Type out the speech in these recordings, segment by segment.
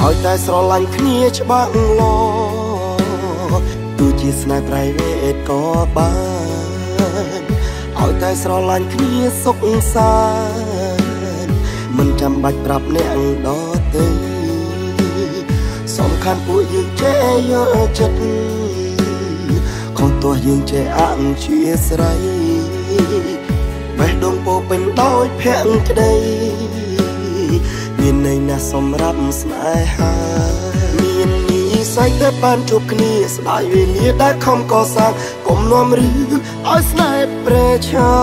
ឲ្យតែស្រឡាញ់គ្នាច្បាស់លាស់ទោះជាស្នេហ៍ប្រៃវេទក៏បានឲ្យតែស្រឡាញ់គ្នាសុខសាន្តមិនចាំបាច់ប្រាប់អ្នកដទៃសំខាន់ពួកយើងចេះយកចិត្តខុសទោះយើងចេះអធ្យាស្រ័យបេះដូងពោពេញដោយភក្តីមានន័យណាស់សម្រាប់ស្នេហាមាននិស្ស័យតែបានជួបគ្នាស្ដាយវេលាដែលខំកសាងកុំនាំរឿងឲ្យស្នេហ៍ប្រេឆា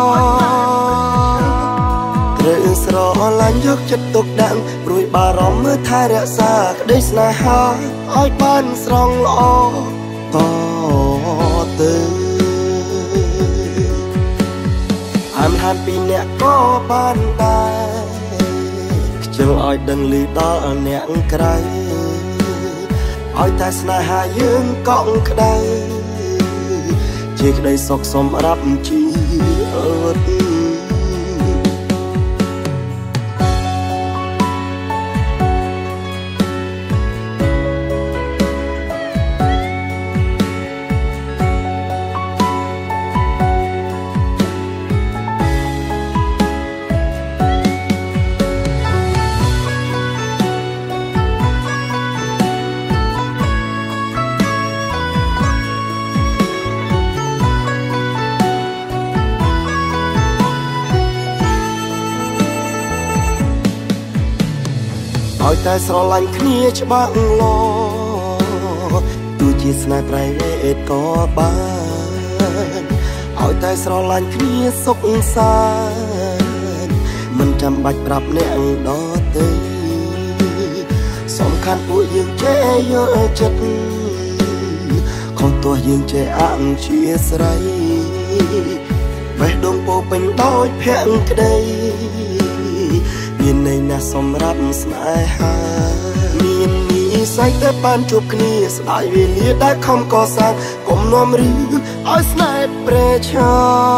ត្រូវស្រឡាញ់យកចិត្តទុកដាក់ព្រួយបារម្ភមើលថែរក្សាក្តីស្នេហាឲ្យបានស្រងល្អតទៅអានហានពីអ្នកក៏បានដែរខ្ជិលឲ្យដឹងឮដល់អ្នកក្រៅឲ្យតែស្នេហាយើងកក់ក្ដៅជាក្តីសុខសម្រាប់ជីវិតឲ្យតែស្រឡាញ់គ្នាច្បាស់លាស់ទោះជាស្នេហ៍ប្រៃវេទក៏បានឲ្យតែស្រឡាញ់គ្នាសុខសាន្តមិនចាំបាច់ប្រាប់អ្នកដទៃសំខាន់ពួកយើងចេះយកចិត្តខុសទោះយើងចេះអធ្យាស្រ័យបេះដូងពោពេញដោយភក្តីមានន័យណាស់សម្រាប់ស្នេហាមាននិស្ស័យតែបានជួបគ្នាស្ដាយវេលាដែលខំកសាងកុំនាំរឿងឲ្យស្នេហ៍ប្រេឆា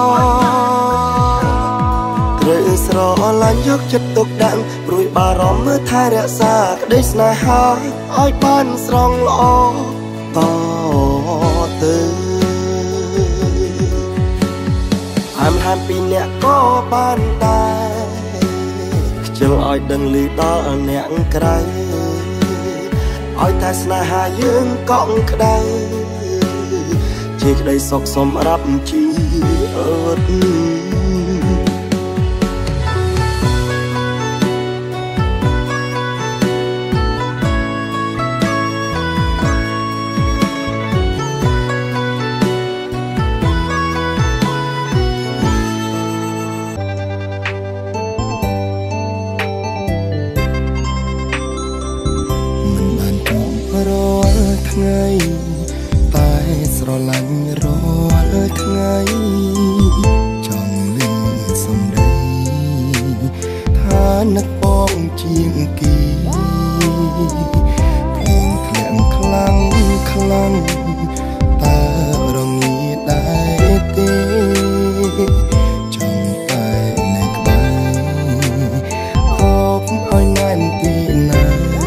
ត្រូវស្រឡាញ់យកចិត្តទុកដាក់ព្រួយបារម្ភមើលថែរក្សាក្តីស្នេហាឲ្យបានស្រងល្អតទៅអានហានពីអ្នកក៏បានដែរខ្ជិលឲ្យដឹងឮដល់អ្នកក្រៅឲ្យតែស្នេហាយើងកក់ក្ដៅជាក្តីសុខសម្រាប់ជីវិតថ្ងៃតែស្រឡាញ់រាល់ថ្ងៃចង់លឺសំដីថានឹកបងជាងគីភ្លៀងធ្លាក់ខ្លាំងខ្លាំងតើរងាដែរទេចង់តែនៅក្បែរអូបឲ្យណែនទីណា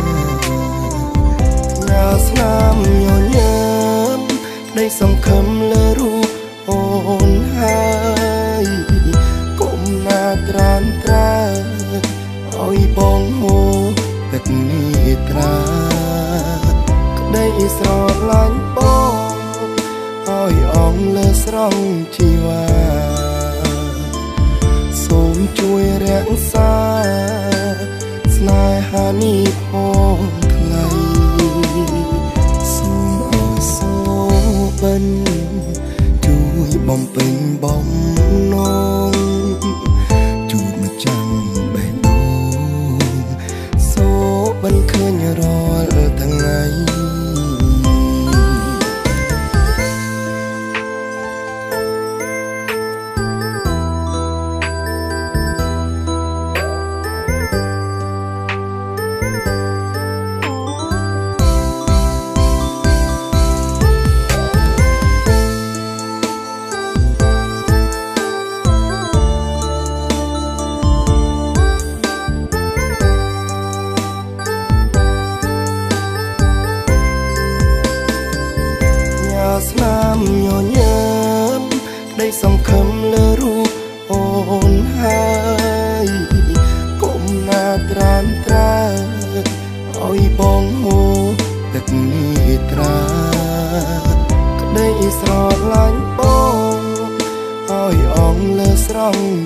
ស្នាមញញឹមនៃសង្ឃឹមលើរូបអូនហើយគុំណាត្រានត្រាឲ្យបងហូរទឹកមេត្រាក្តីស្រឡាញ់បងឲ្យអងលើស្រង់ជីវ៉ាសូមជួយរក្សាស្នេហានេះផងថ្លៃជួយបំពេញបំណងជួបមកចាំបេះដូងសូមិនឃើញរាល់ថ្ងៃ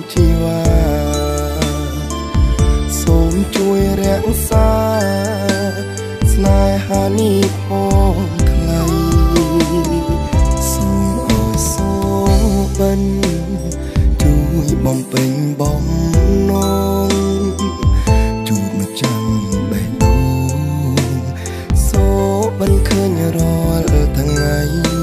ជីវ៉ាសូមជួយរក្សាស្នេហានេះផងថ្លៃសូមអើយសូបិនជួយបំពេញបំណងជួបមកចាំបេះដូងសូបិនឃើញរាល់ថ្ងៃ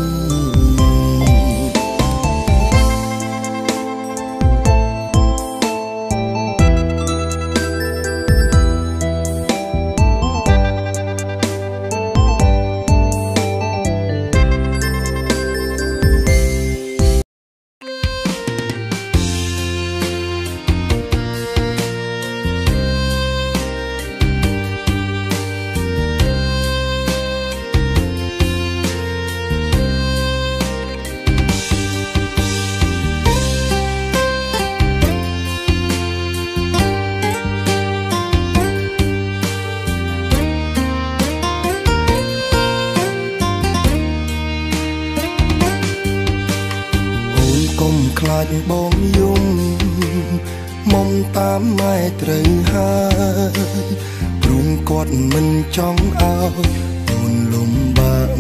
ខ្លាចបងយំមុំតាមម៉ែត្រូវហើយព្រមគាត់មិនចង់ឲ្យអូនលំបាក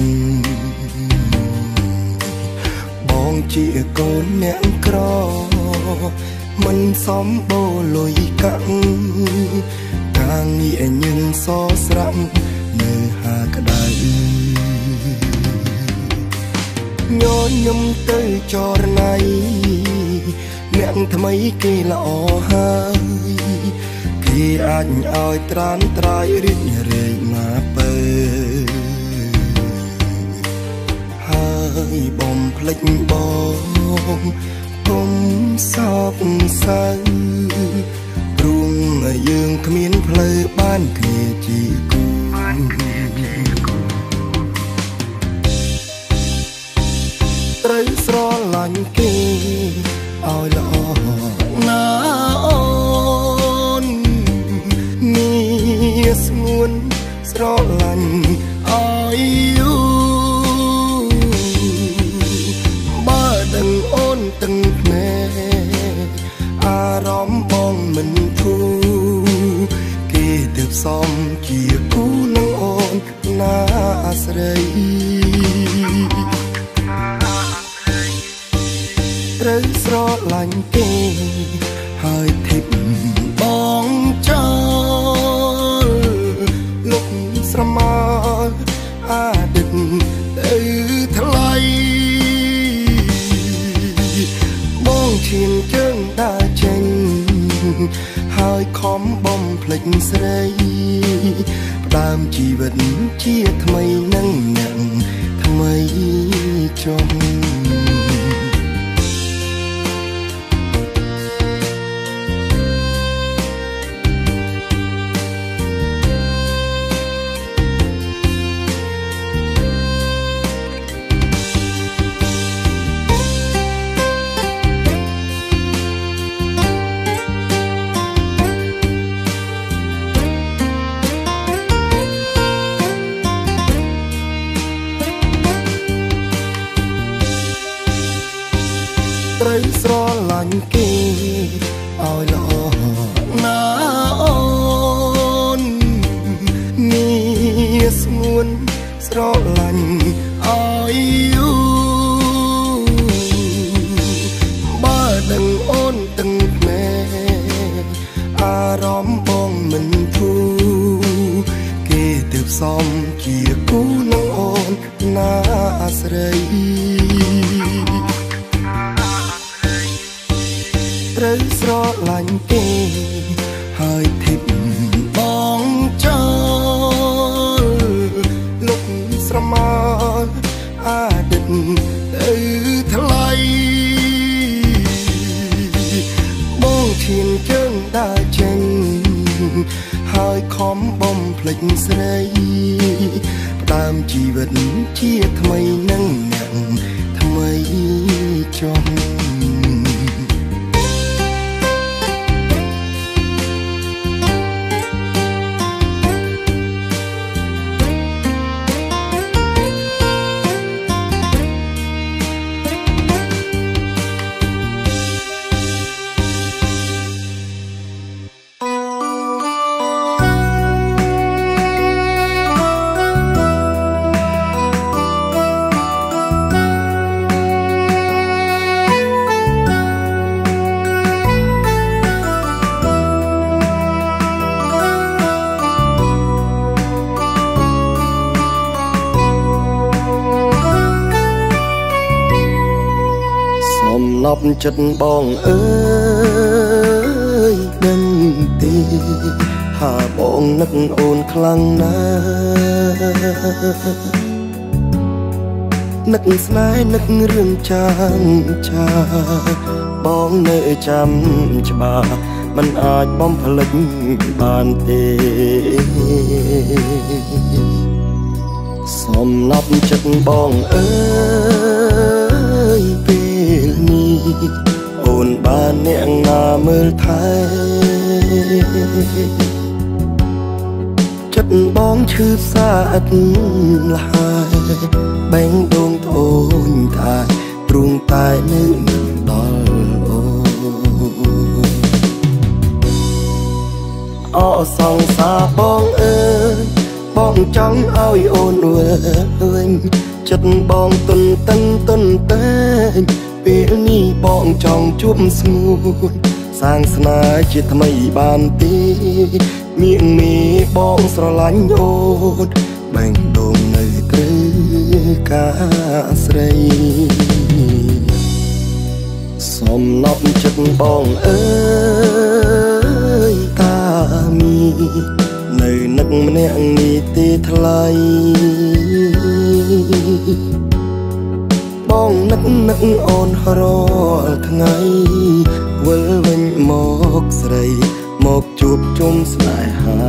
បងជាកូនអ្នកក្រមិនសមបូលុយកាក់ការងារញឹងសស្រាក់នៅហាក្តៅញញឹមទៅចរណៃអ្នកថ្មីគេល្អហើយគេអាចឲ្យត្រានត្រាយរីករែកមកពើហើយបំភ្លេចបងគុំសោកសៅព្រោះយើងគ្មានផ្លូវបានគ្នាជាគូត្រូវស្រឡាញ់គេឲ្យល្អណាអូននេះស្ងួនស្រឡាញ់ឲ្យយូបើដឹងអូនទាំងភ្នែកអារម្មណ៍បងមិនធូរគេទើបសមជាគូនឹងអូនណាស្រីត្រូវស្រឡាញ់គេហើយធីបបងចោលលុកស្រមោលអាឌិតទៅថ្លៃបងឈានជើងដើរចេញហើយខំបំភ្លេចស្រីផ្ដើមជីវិតជាថ្មីនឹងអ្នកថ្មីចុងត្រូវស្រឡាញ់គេឲ្យល្អណាអូននេះស្ងួនស្រឡាញ់ឲ្យយូបើដឹងអូនទាំងភ្នែកអារម្មណ៍បងមិនធូរគេទើបសមជាគូនឹងអូនណាស្រីត្រូវស្រឡាញ់គេហើយធីបបងចោលលុកស្រមោលអាឌិតទៅថ្លៃបងឈានជើងដើរចេញហើយខំបំភ្លេចស្រីផ្ដើមជីវិតជាថ្មីនឹងអ្នកថ្មីចុង តប់ចិត្តបងអើយដឹងទេថាបងនឹកអូនខ្លាំងណាស់នឹកស្នេហ៍នឹករឿងចាងចាបងនៅចាំច្បាស់មិនអាចបំភ្លេចបានទេសំណប់ចិត្តបងអើយពេលនេះអូនបានអ្នកណាមើលថែចិត្តបងឈឺសាអិតលហើយបែងដងធូនថាទ្រូងតែនៅដល់អូអសង្សារបងអើយបងចង់ឲ្យអូនវិញចិត្តបងទុនតឹងទុនតែងពេលនេះបងចង់ជួបស្ងួនសាងស្នេហ៍ជាថ្មីបានទេមៀងមេបងស្រឡាញ់អូនបែងដងនៅត្រូវការស្រីសំណប់ចិត្តបងអើយតាមីនៅនឹកម្នាក់នេះទេថ្លៃបងនឹកអូនរាល់ថ្ងៃវិលវិញមកស្រីមកជួបជុំស្នេហា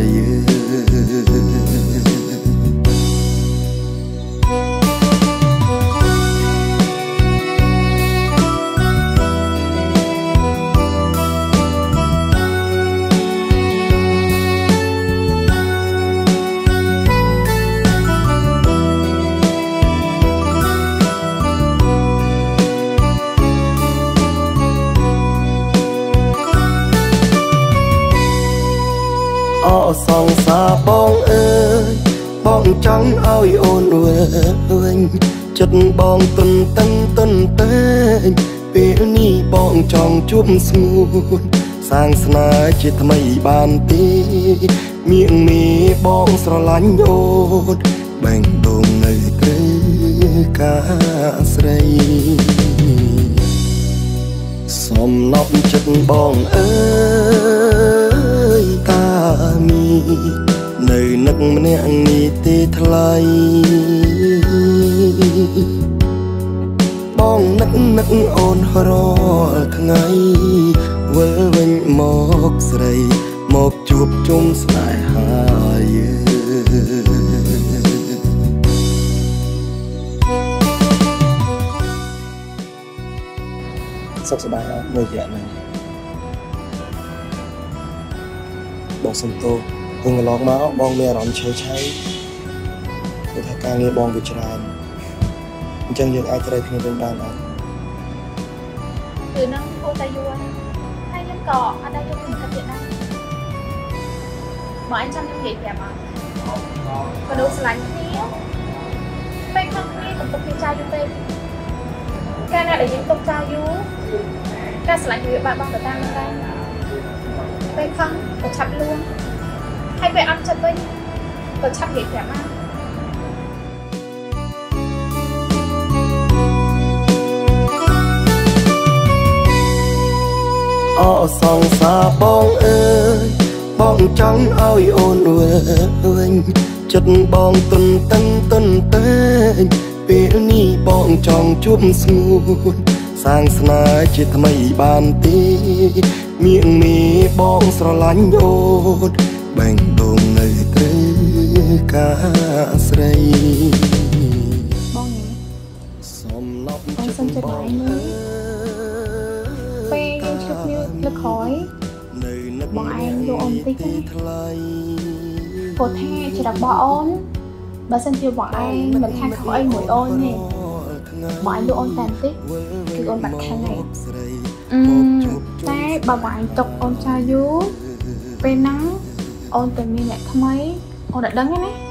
អសង្សារបងអើយបងចង់ឲ្យអូនវិញចិត្តបងទុនតឹងទុនតែងពេលនេះបងចង់ជួបស្ងួនសាងស្នេហ៍ជាថ្មីបានទេមៀងមេបងស្រឡាញ់អូនបែងដងនៅត្រូវការស្រីសំណប់ចិត្តបងអើយតាមីនៅនឹកម្នាក់នេះទេថ្លៃបងនឹកអូនរាល់ថ្ងៃវិលវិញមកស្រីមកជួបជុំស្នេហាសុខសប្បាយអត់នៅរយៈនេះបងសុំទោសពេលកន្លងមកបងមានអារម្មណ៍ឆេះឆៃព្រោះថាការងារបងវាច្រើនអញ្ចឹងយើងអាចត្រូវគ្នាវិញបានអត់គឺនឹងហូតតែយូរហើយខ្ញុំក៏អត់ដែរយកទៅគិតទៀតដែរបើអញចាំខ្ញុំនិយាយប្រាប់អត់ក៏ដូចស្រឡាញ់គ្នាពេលខំគ្នាកុំទុកគ្នាចោលយូរពេកកាលណាដែលយើងទុកចោលយូរការស្រឡាញ់វាបាត់បង់ទៅតាមនឹងដែរពេលខំក៏ឆាប់លួងហើយពេលអត់ចិត្តវិញក៏ឆាប់និយាយប្រាប់មកអសង្សារបងអើយបងចង់ឲ្យអូនវិញចិត្តបងទុនតឹងទុនតែងពេលនេះបងចង់ជួបស្ងួនសាងស្នេហ៍ជាថ្មីបានទេមៀងមេបងស្រឡាញ់អូនបែងដងនៅត្រូវការស្រីបងសំណប់ចិត្តបងពេលយើងជួបគ្នាលើក្រោយបងឯងយកអូនតិចណាព្រោះថាជារបស់អូនបើសិនជាបងឯងមិនថាខុសអីមួយអូនទេបងឯងយកអូនតែបន្តិចគឺអូនបាត់ខឹងហើយតែបើបងឯងຕົកអូនចោលយូរពេលហ្នឹងអូនទៅមានអ្នកថ្មីអូនđãដឹងទេណា